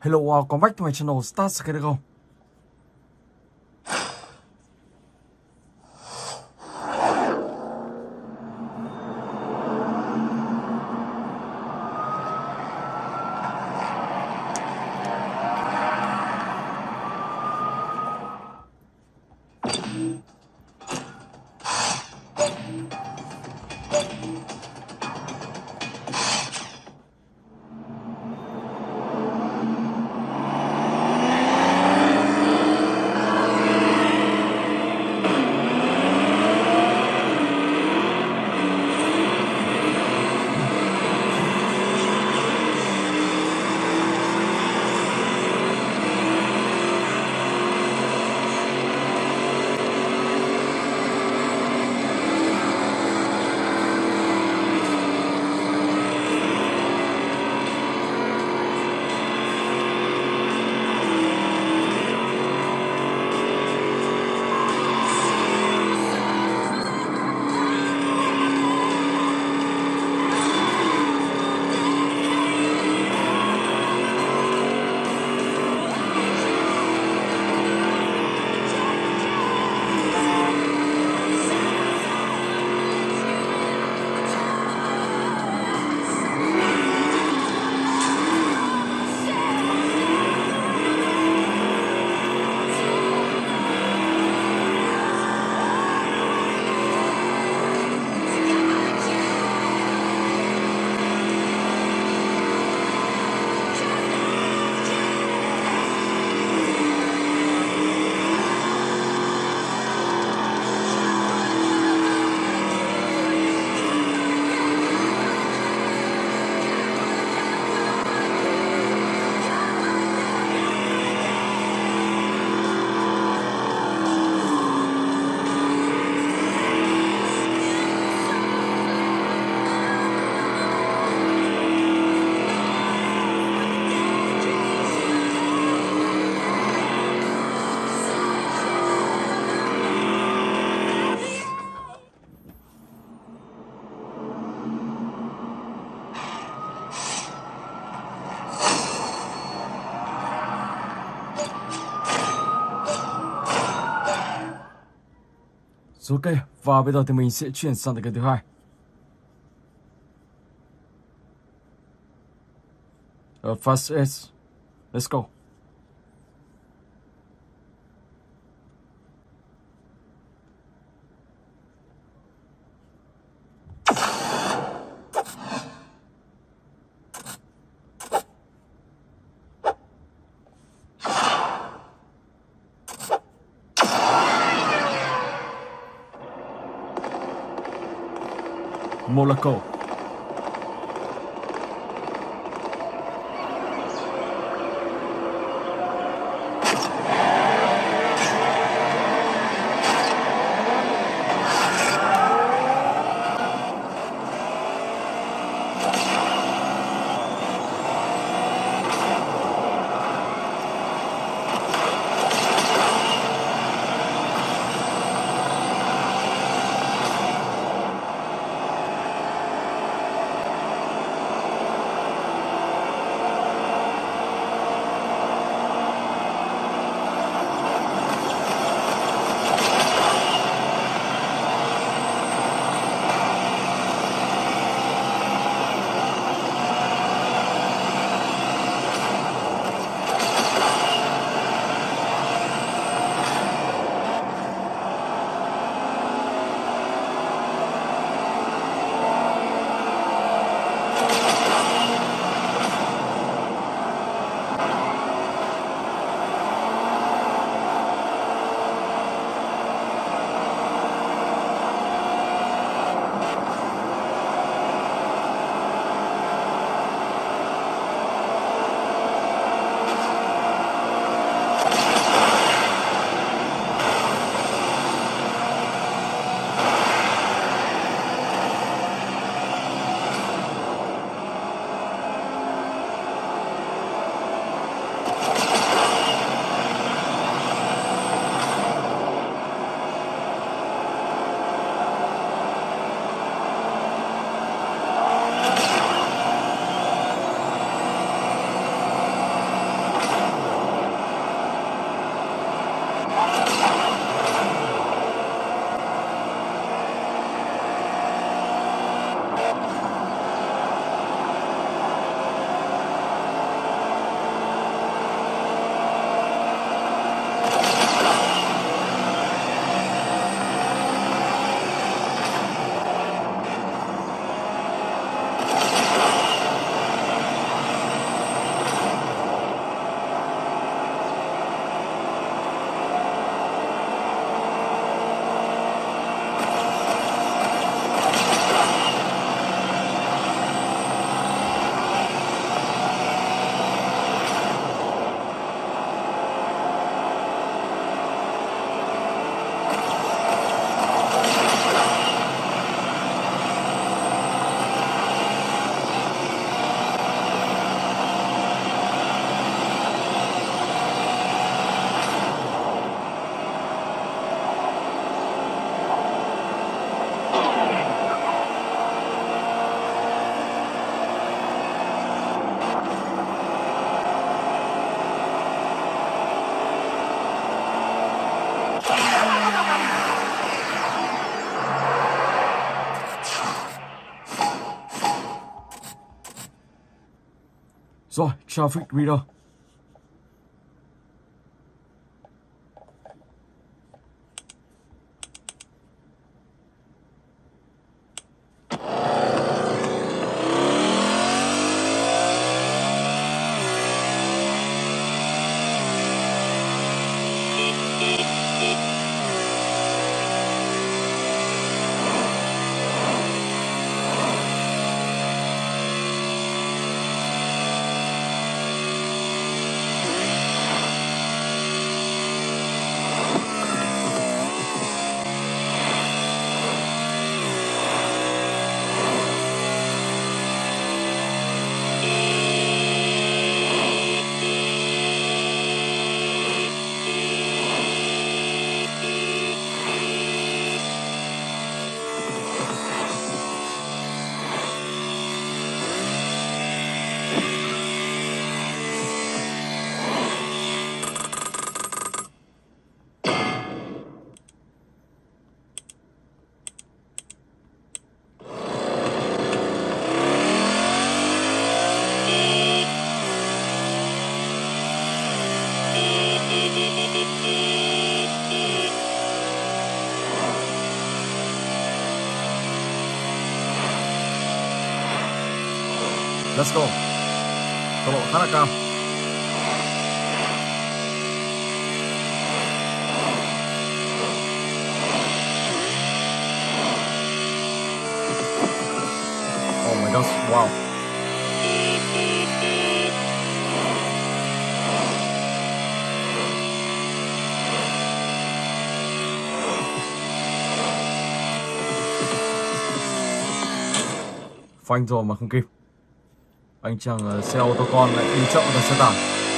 Hello, welcome back to my channel, Start Skate. Ok, và bây giờ thì mình sẽ chuyển sang cái thứ hai. Fast S. Let's go. Monaco. Rồi, traffic reader. Let's go. Tốc độ khá là cao. Oh my gosh, wow. Phanh rồi mà không kịp. Anh chàng xe ô tô con lại đi chậm vào xe tải.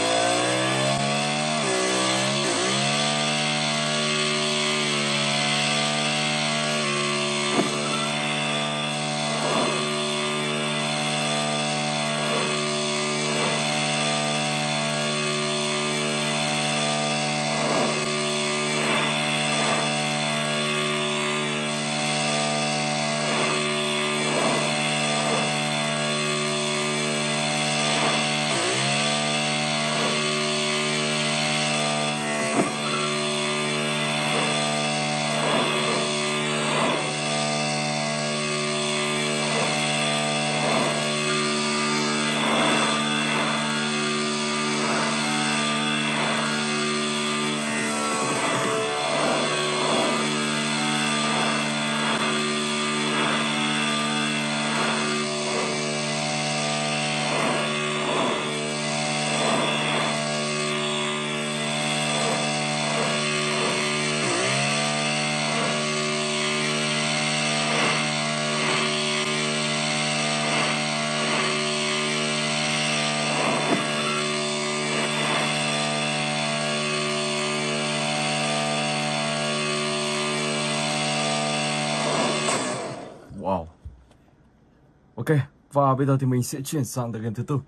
Wow. Ok, và bây giờ thì mình sẽ chuyển sang tựa game thứ tư.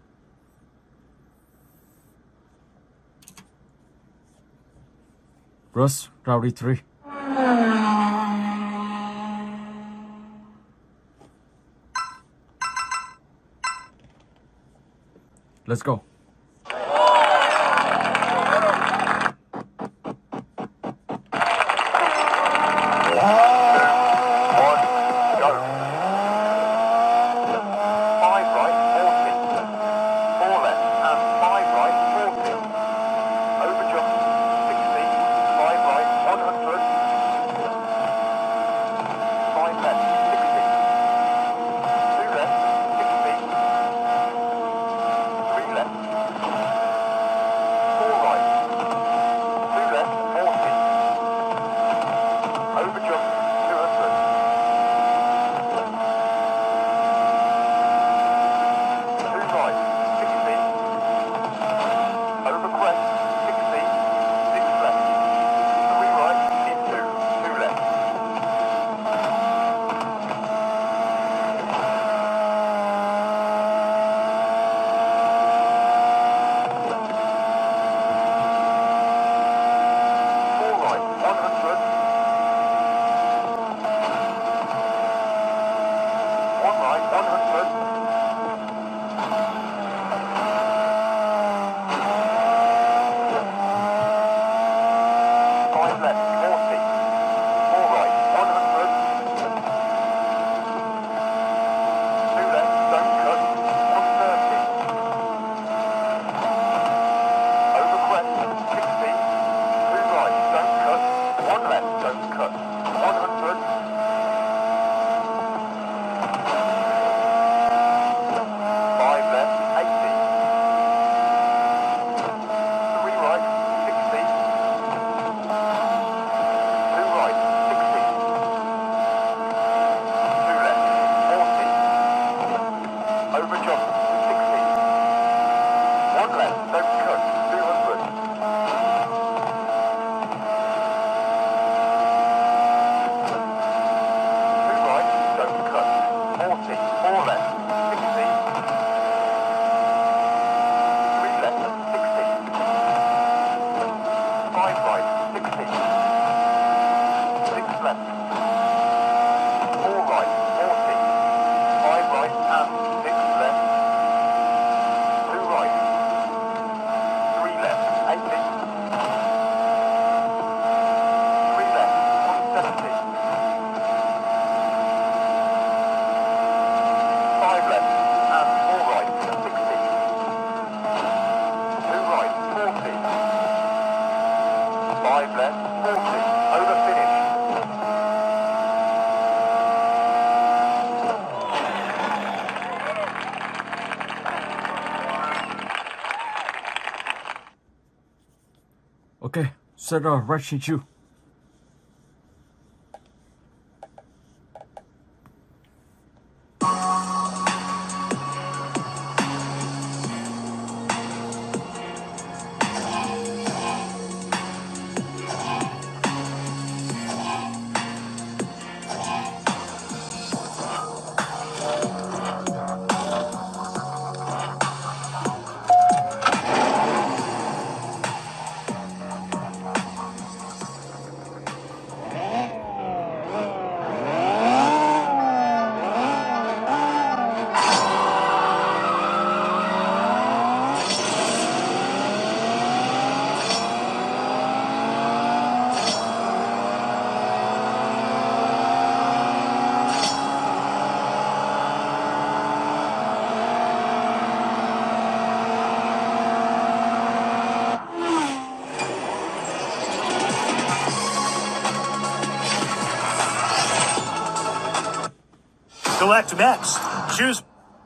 Rush Rowdy 3. Let's go. Left. Okay, set a rushing you. Select next. Choose.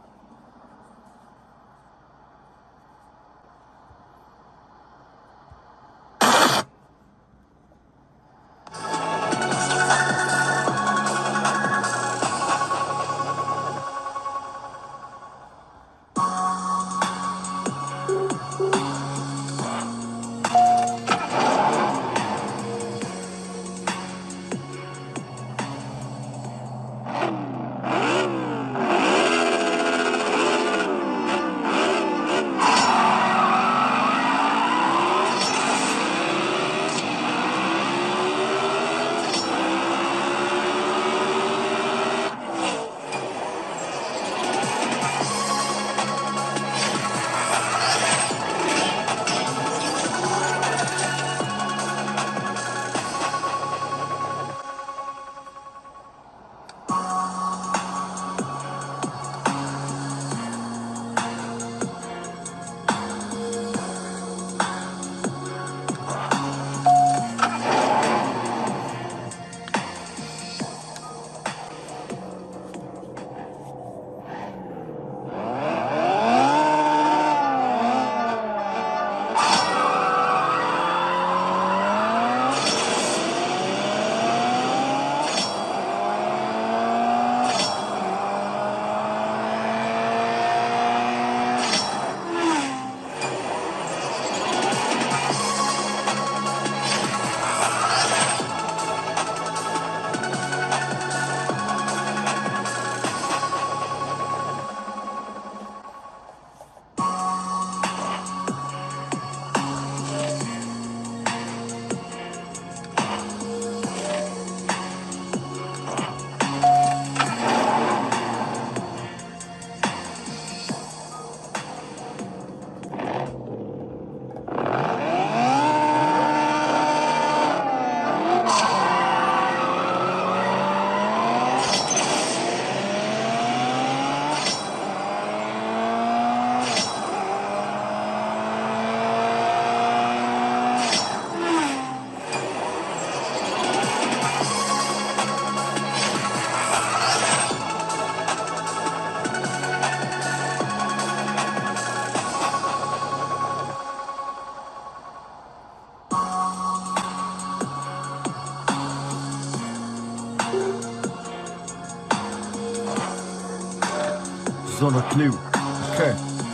Zone clue. Okay.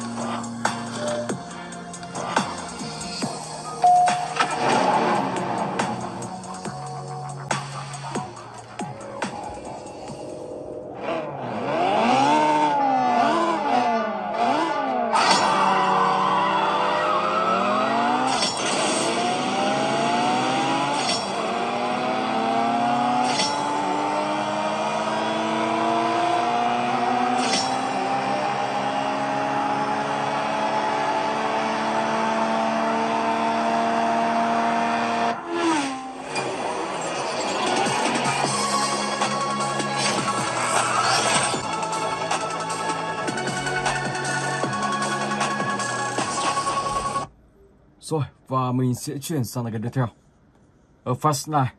Rồi, và mình sẽ chuyển sang cái tiếp theo. Ở Fast 9.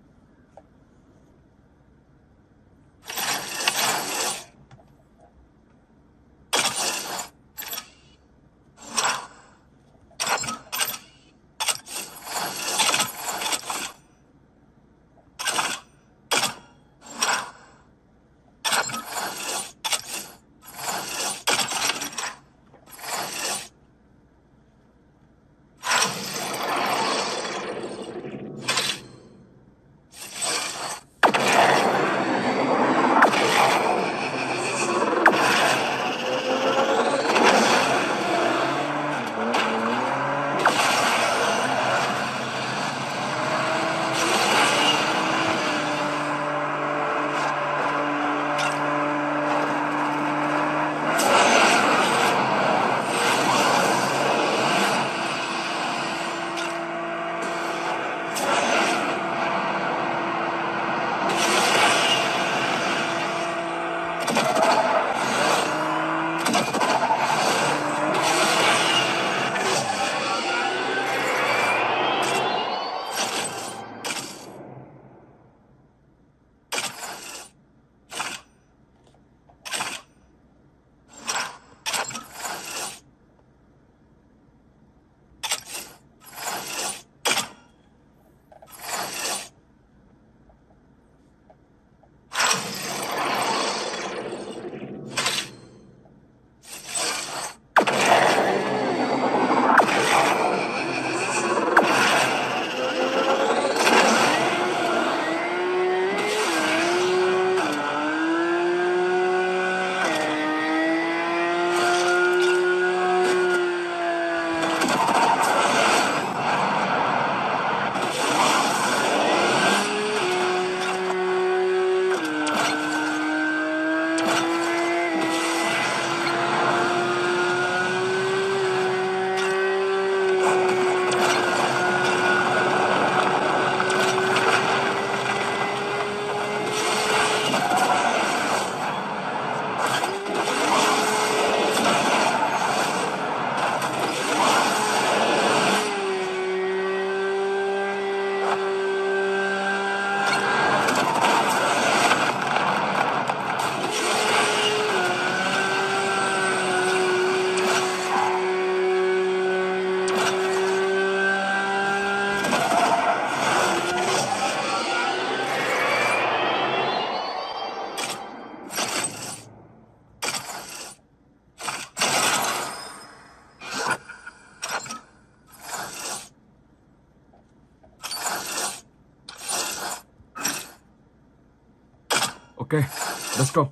Ok, let's go.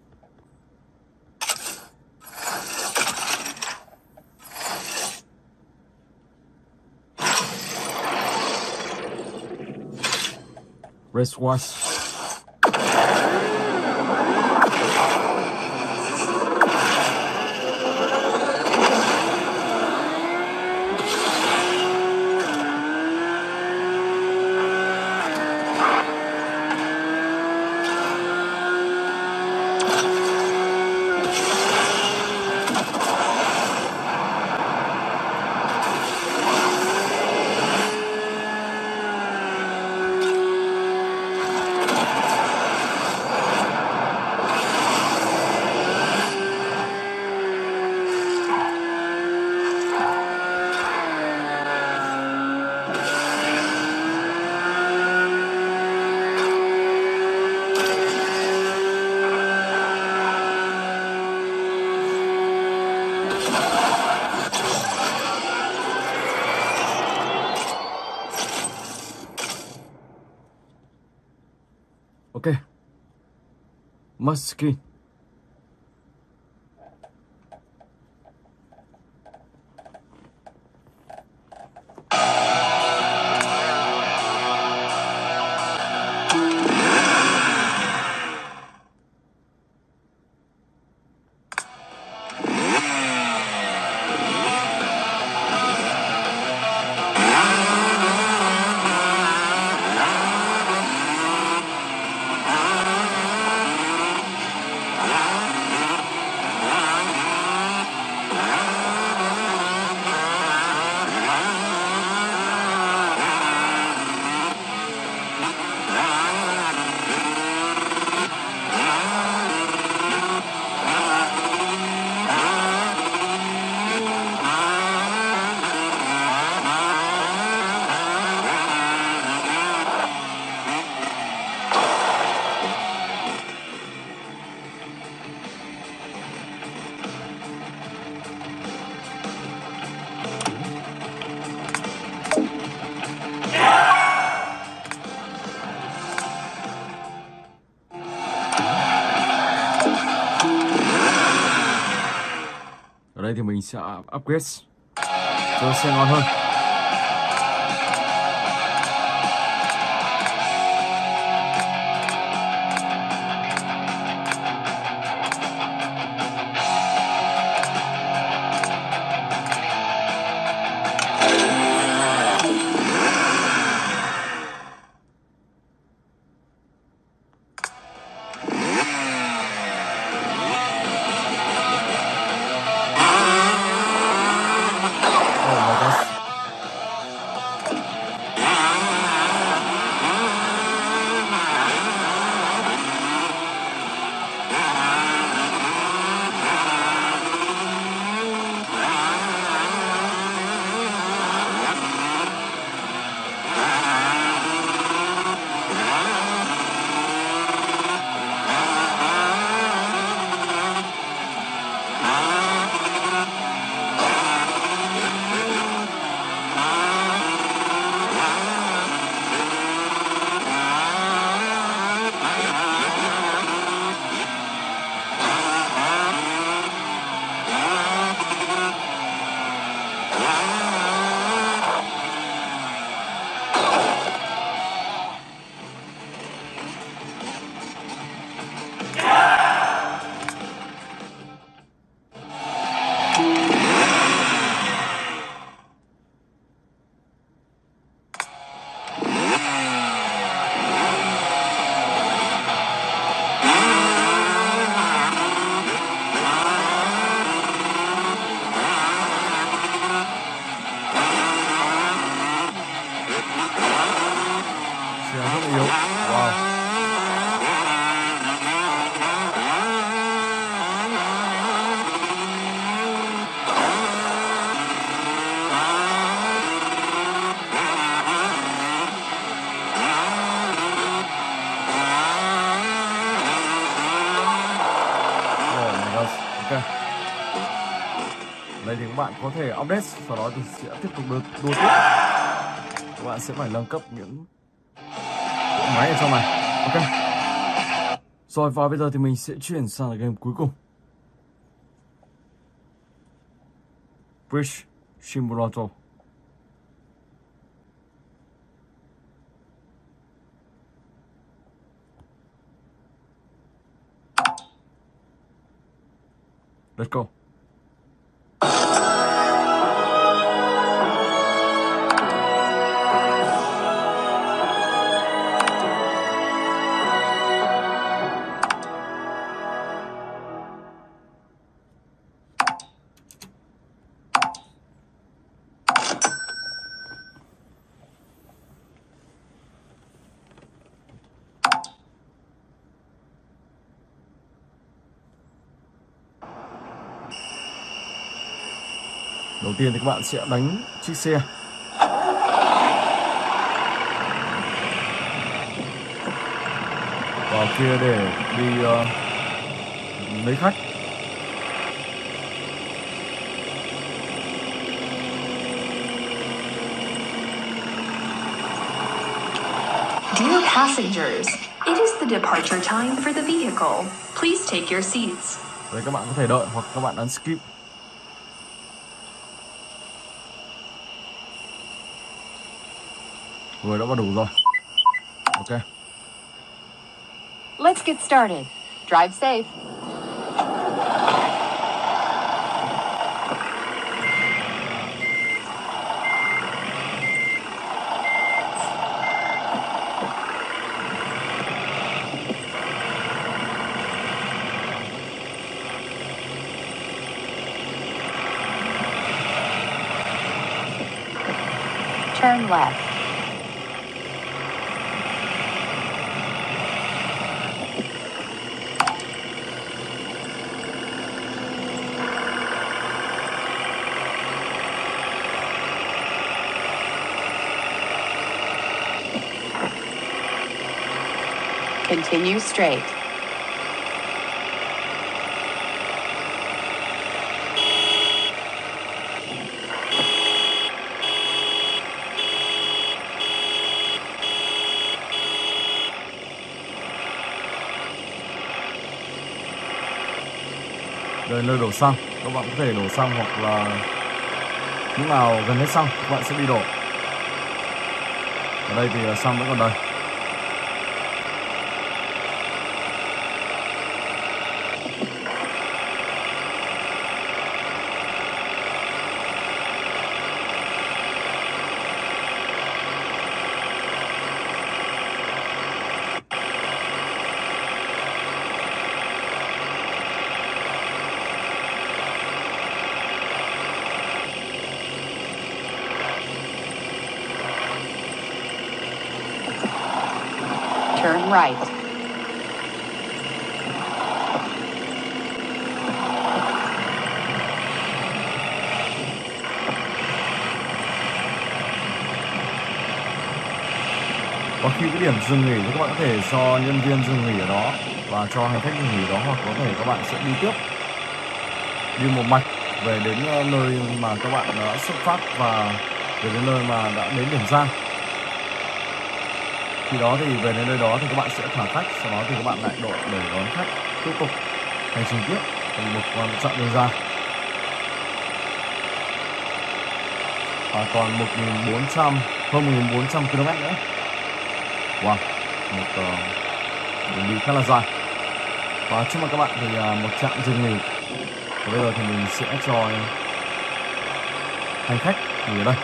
Race watch. Ok. Musky. Ở đây thì mình sẽ upgrade cho xe ngon hơn. Đây thì các bạn có thể update, sau đó thì sẽ tiếp tục đua tiếp. Các bạn sẽ phải nâng cấp những máy ở trong này. Ok. Rồi và bây giờ thì mình sẽ chuyển sang game cuối cùng. Bridge Simulator. Let's go. Đầu tiên thì các bạn sẽ đánh chiếc xe. Vào kia để đi lấy khách. Dear passengers, it is the departure time for the vehicle. Please take your seats. Đấy, các bạn có thể đợi hoặc các bạn ấn skip. Người đã vào đủ rồi. Ok. Let's get started. Drive safe. Turn left. Continue straight. Đây nơi đổ xăng, các bạn có thể đổ xăng hoặc là lúc nào gần hết xăng các bạn sẽ đi đổ. Ở đây thì xăng vẫn còn đây. Turn right. Và khi cái điểm dừng nghỉ thì các bạn có thể cho nhân viên dừng nghỉ ở đó và cho hành khách dừng nghỉ đó, hoặc có thể các bạn sẽ đi tiếp, đi một mạch về đến nơi mà các bạn đã xuất phát và về đến nơi mà đã đến điểm ra. Khi đó thì về đến nơi đó thì các bạn sẽ thả khách, sau đó thì các bạn lại đổ để đón khách tiếp tục hành trình tiếp thành một chặng đường dài. Và còn 1.400, hơn 1.400 km nữa. Wow, một đường đi khá là dài. Và trước mặt các bạn thì một trạm dừng nghỉ. Và bây giờ thì mình sẽ cho hành khách nghỉ ở đây.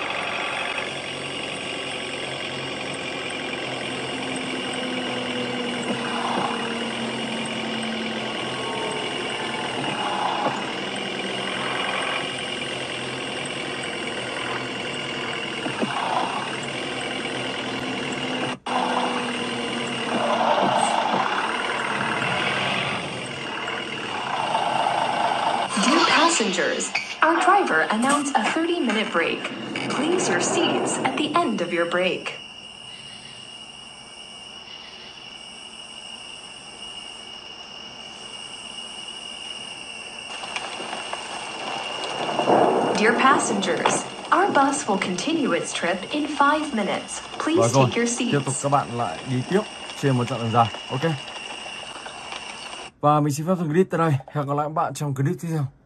Passengers, our driver announced a 30-minute break. Please your seats at the end of your break. Dear passengers, our bus will continue its trip in 5 minutes. Please Rồi, take your tiếp tục seats. các bạn lại đi tiếp trên một chặng đường dài. Ok. Và mình xin phép dừng clip tại đây. Hẹn gặp lại các bạn trong clip tiếp theo.